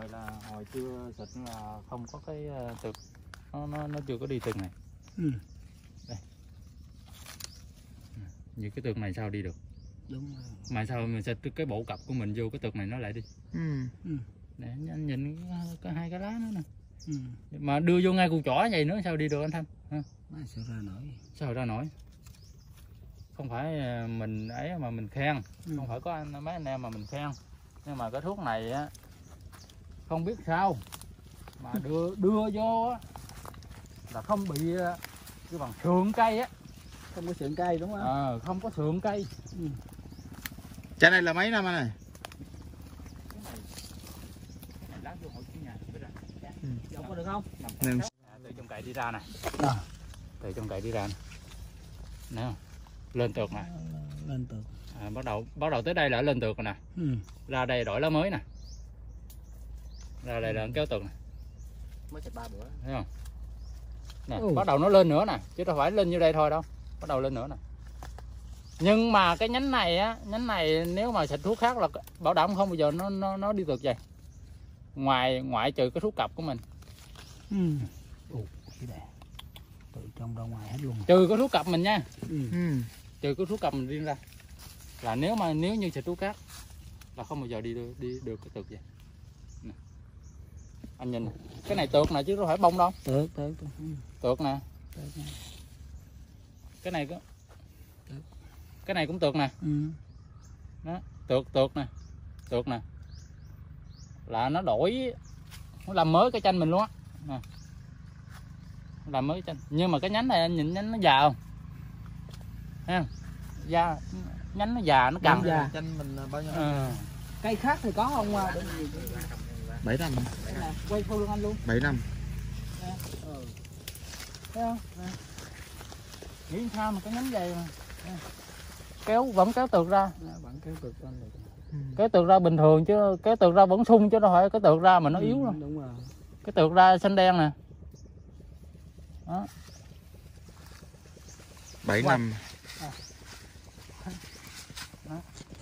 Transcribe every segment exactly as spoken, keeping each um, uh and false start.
hồi là hồi chưa xịt là không có cái tược, nó nó nó chưa có đi tường này. Ừ. Đây. Như cái tược này sao đi được? Đúng rồi. Mà sao mình xịt cái bộ cặp của mình vô cái tược này nó lại đi? Ừ. Ừ. Để anh nhìn cái, cái hai cái lá nữa nè. Ừ. Mà đưa vô ngay củ chỏ vậy nữa sao đi được anh Thanh? Ha? Sao ra nổi? Sao ra nổi? Không phải mình ấy mà mình khen, ừ. không phải có anh mấy anh em mà mình khen, nhưng mà cái thuốc này á không biết sao mà đưa đưa vô á là không bị cái bằng sườn cây á, Không có sườn cây đúng không? à, không có sườn cây. Ừ. Trái này là mấy năm anh này? Cái này, cái này lá vô hội chủ nhà biết rồi. Ừ. Dọn có được không? Nên... À, từ trong cậy đi ra này, À. từ trong cậy đi ra này, nè, lên tược nè, lên tược. À, bắt đầu bắt đầu tới đây là lên tược rồi nè. Ừ. Ra đây đổi lá mới nè, ra đây là kéo tược nè, Mới xịt ba bữa. thấy không nè, ừ. bắt đầu nó lên nữa nè, chứ đâu phải lên như đây thôi đâu, bắt đầu lên nữa nè. Nhưng mà cái nhánh này á, nhánh này nếu mà xịt thuốc khác là bảo đảm không bao giờ nó nó nó đi tược vậy, ngoài ngoại trừ cái thuốc cặp của mình. Ừ. Ồ, cái này từ trong ra ngoài hết luôn, trừ cái thuốc cặp mình nha. Ừ. Ừ. Trừ cái thuốc cặp mình riêng ra là nếu mà nếu như xịt thuốc khác là không bao giờ đi được, đi được cái tược vậy nè. Anh nhìn này. Cái này tược nè chứ đâu phải bông đâu, Tược tược tược. Ừ. tược nè, Tược nè. cái này có Tược. Cái này cũng tược nè. Ừ. Đó, tược tược nè, tược nè, là nó đổi, nó làm mới cái chanh mình luôn á nè, làm mới cái chanh. Nhưng mà cái nhánh này anh nhìn nhánh nó già không, thấy không, da nhánh nó già, nó căng. Già. Chanh mình bao nhiêu? À. Cây khác thì có không? bảy năm. Quay phô luôn anh luôn. bảy năm. Ừ. Thấy không? Nghĩ sao mà cái nhánh dày mà kéo vẫn kéo tược ra, Bạn kéo tược lên được. Ừ. kéo tược ra bình thường chứ kéo tược ra vẫn sung chứ đâu phải cái tược ra mà nó Ừ, yếu đâu. đúng rồi. Cái tược ra xanh đen nè. Đó. bảy Wow. năm. Đó.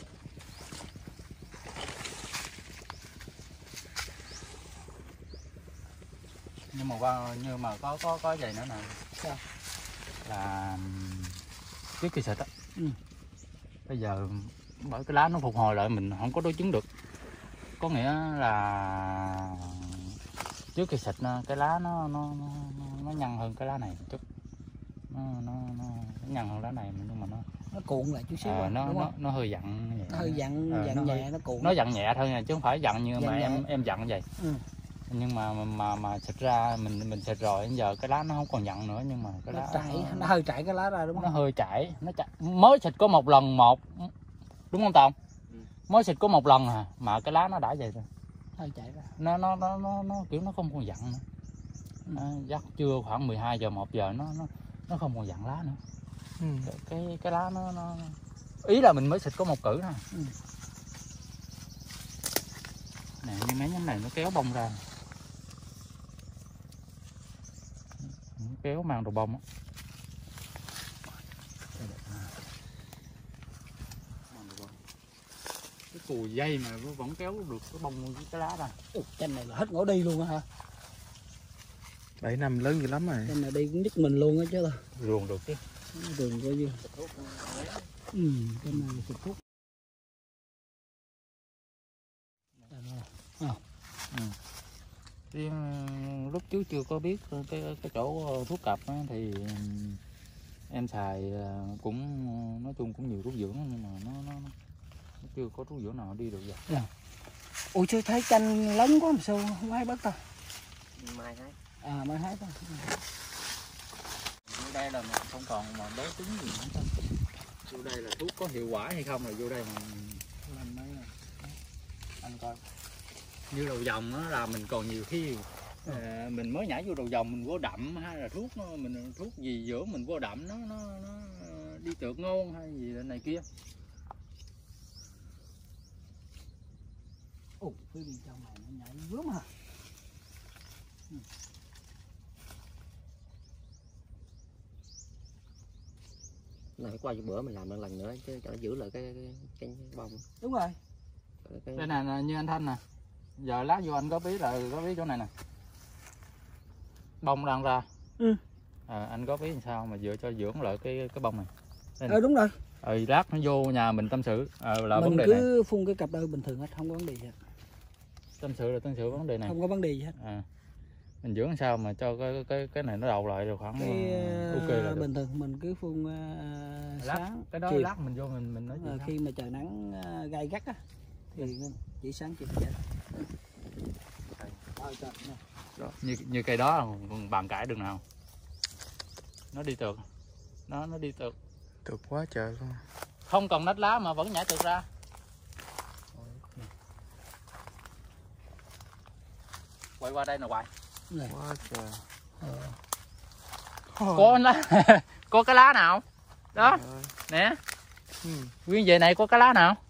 Nhưng mà qua như mà có có có vậy nữa nè. Sao? Là trước khi xịt á. Ừ. Bây giờ bởi cái lá nó phục hồi lại mình không có đối chứng được. Có nghĩa là trước khi xịt cái lá nó nó nó, nó nhăn hơn cái lá này một chút. Nó nó nó, nó nhăn hơn lá này nhưng mà nó Nó cuộn lại chút xíu, à, nó đúng nó không? nó hơi dặn nhẹ. Nó hơi dặn à, dặn nó nhẹ, hơi, nó cuộn. nó dặn nhẹ thôi nha, chứ không phải dặn như Dặn mà nhẹ. em em dặn vậy. Ừ. Nhưng mà mà mà xịt ra mình mình xịt rồi bây giờ cái lá nó không còn dặn nữa, nhưng mà cái Nó lá chảy, nó, nó hơi chảy cái lá ra đúng nó không? hơi chảy, nó chảy. Mới xịt có một lần một, đúng không Tòng? Ừ. Mới xịt có một lần à mà cái lá nó đã vậy rồi, Hơi chảy ra. nó nó nó nó, nó kiểu nó không còn dặn nữa. Nó chắc trưa khoảng mười hai giờ một giờ nó nó nó không còn dặn lá nữa. Ừ. Cái, cái cái lá nó nó ý là mình mới xịt có một cử thôi. Ừ. Nè như mấy nhánh này nó kéo bông ra, nó kéo mang đồ bông á. Cái cùi dây mà nó vẫn kéo được cái bông với cái lá ra. Ủa, chanh này là hết ngõ đi luôn á hả? bảy năm lớn dữ lắm rồi. Chanh này đi cũng nhức mình luôn á chứ. Ruồng được chứ. Ruồng coi như. Ừ, chanh này là xịt thuốc. À. Ừ. Riêng lúc trước chưa có biết cái cái chỗ thuốc cặp á, thì em xài cũng nói chung cũng nhiều thuốc dưỡng nhưng mà nó nó, nó chưa có thuốc dưỡng nào đi được vậy. Yeah. Ủa chưa thấy chanh lớn quá mà sao không hái bớt ta? Mai hái. À mai hái ta. Vô đây là mình không còn mà đối chứng gì nữa. Vô đây là thuốc có hiệu quả hay không là vô đây mà làm mấy anh coi. Như đầu dòng á là mình còn nhiều khi à, mình mới nhảy vô đầu dòng mình vô đậm hay là thuốc mình thuốc gì dưỡng mình vô đậm nó nó, nó đi tược ngôn hay gì này kia. Ồ, phía bên trong này nó nhảy vướng hả? Ừ. Này qua bữa mình làm một lần nữa chứ cho nó giữ lại cái cái, cái bông. Đúng rồi. Cái, cái... Đây nè như anh Thanh nè, giờ lát vô anh có biết là có biết chỗ này nè, bông đang ra. Ừ. À, anh có biết làm sao mà dựa cho dưỡng lại cái cái bông này. Ờ đúng rồi. Ừ, lát nó vô nhà mình tâm sự à, là Mình vấn đề này. cứ phun cái cặp đôi bình thường hết, không có vấn đề gì hết. Tâm sự là tâm sự vấn đề này. Không có vấn đề gì hết. À, mình dưỡng làm sao mà cho cái cái cái này nó đầu lại được khoảng Cái ok là được. bình thường mình cứ phun uh, Lát, sáng cái đó chiều. lát mình vô mình mình nói À, chuyện khi mà trời nắng uh, gay gắt á thì chỉ sáng chiều vậy. Thôi, trời, nè. đó, như như cây đó bàn cãi đường nào nó đi tược, nó nó đi tược Được quá trời luôn. không cần nách lá mà vẫn nhảy tược ra. Quay qua đây nè Hoài, Này. Quá trời. Ờ. có lá có cái lá nào đó Trời ơi. nè, Ừ. nguyên về này có cái lá nào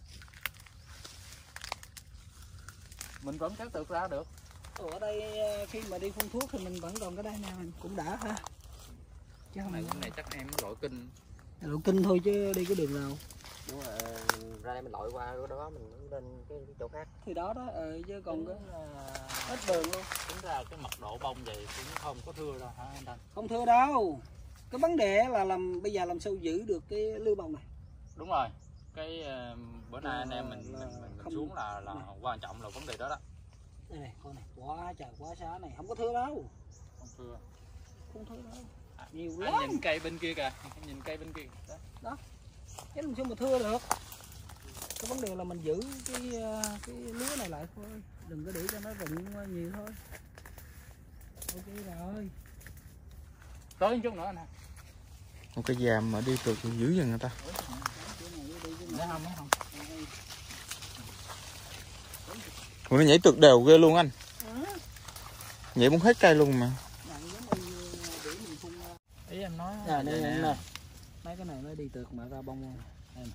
mình vẫn kéo tược ra được. Ở đây khi mà đi phun thuốc thì mình vẫn còn cái đây nè, mình cũng đã ha. Chứ Cái không này cái này chắc em lội kinh. lộ kinh thôi chứ đi cái đường nào. Đúng rồi, ra đây mình lội qua cái đó mình lên cái, cái chỗ khác. Thì đó đó, ừ, chứ còn cái Tính, hết đường luôn. tính ra cái mật độ bông vậy cũng không có thưa đâu hả anh Thanh? Không thưa đâu. Cái vấn đề là làm bây giờ làm sao giữ được cái lưu bông này. Đúng rồi, cái uh, bữa nay anh em mình, Là mình, mình, mình không- xuống là là này. quan trọng là vấn đề đó đó. Đây này, con này quá trời quá xá này, không có thưa đâu. Không thưa. Không thưa đâu. À, Nhiều anh lắm. nhìn cây bên kia kìa, anh nhìn cây bên kia. Đó. Chứ làm sao mà thưa được. Cái vấn đề là mình giữ cái cái lúa này lại thôi, đừng có để cho nó rụng nhiều thôi. Ok rồi. Tới chút nữa nè. Một cái giàm mà đi tược dữ vậy người ta. Để không, để không. Ủa, nó nhảy tược đều ghê luôn anh. Nhảy muốn hết cây luôn mà. Ý em nói Nè, vậy nè, nè. nè. Mấy cái này nó đi tược mà ra bông luôn. Đây nè.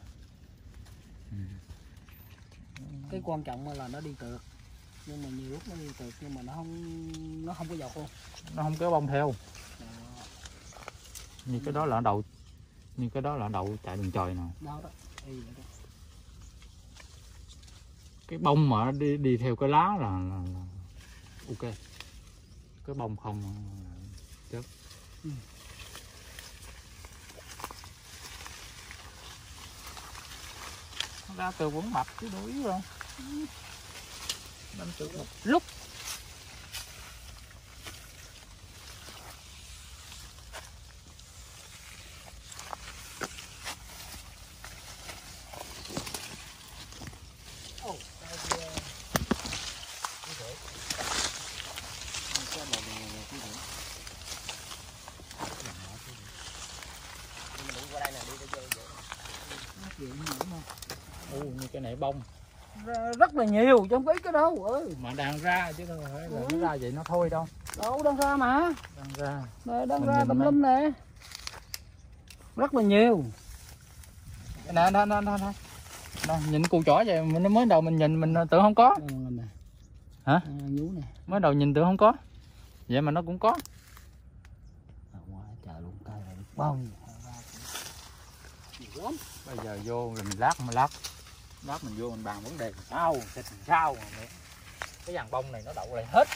Cái quan trọng là nó đi tược, nhưng mà nhiều lúc nó đi tược nhưng mà nó không nó không có dọc luôn. Nó không kéo bông theo. Như cái đó là đậu, như cái đó là đậu chạy đường trời nè. Đó đó. Đây, vậy đó. Cái bông mà đi đi theo cái lá là, là, là ok. Cái bông không chết. Ừ. Nó ra từ quấn mập chứ đủ ý rồi. Đánh từ một lúc. Ồ, đây thì, ờ, cái rễ. Cái này là cái rễ. Nhưng mà đi qua đây nè, đi tới chơi. Nó chuyện nữa mà. Ồ, như cái này bông Ra rất là nhiều chứ không có ít cái đâu. Ừ. mà đang ra chứ đâu phải là Ừ. nó ra vậy nó thôi đâu. Đâu đang ra mà. Đang ra. Đây đang Mình ra nhìn tùm mấy. lum nè. Rất là nhiều. Nè nè nè nè nè. Nè, nhìn cù chỏ vậy mình mới đầu mình nhìn mình tưởng không có. Ừ, nè. Hả? À, nhú nè. Mới đầu nhìn tưởng không có. Vậy mà nó cũng có. À, quá trời luôn, cây này bông. Nhiều lắm. Bây giờ vô rồi mình lát mà lát. Lát mình vô mình bàn vấn đề sao, thịt sao mà mẹ. Cái dàn bông này nó đậu lại hết.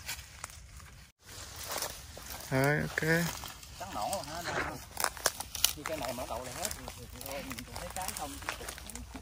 Rồi, ok. Trắng nổ hả? Như cái này mà nó đậu lại hết thì thôi mình cũng thấy cái không.